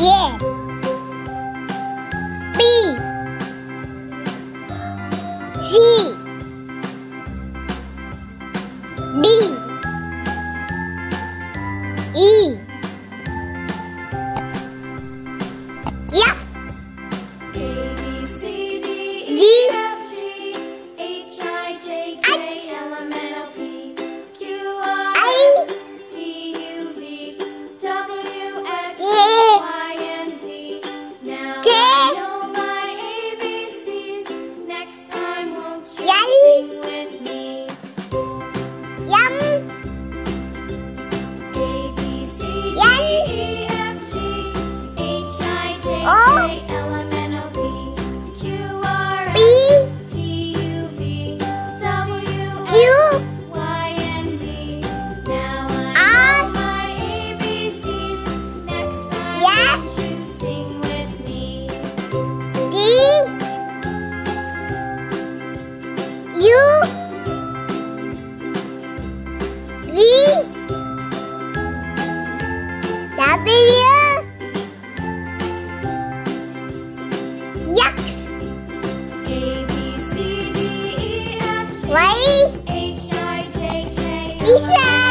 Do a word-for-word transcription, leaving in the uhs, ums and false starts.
Yeah. B. C. D. E. F. A, B, C, D, G. E, F, G, H, I, J, K, L, M, N, O, P, Q, R, I. S, T, U, V, W, X, Yeah. Y, and Z. Now K. I know my A B Cs. Next time, won't you Yeah. sing with me? M. A, B, C, Yeah. D, E, F, G, H, I, J, O. K, L, M, N, O, P, Q, R, B. S, T, U, V, W, Q. X, Y, and Z. Now I know my A B Cs. Next time, Yeah. won't you sing with me? D. U. V. W. X. A, B, C, D, E, F, G, Y. H, I, J, K, L, M, N, O, P, Z.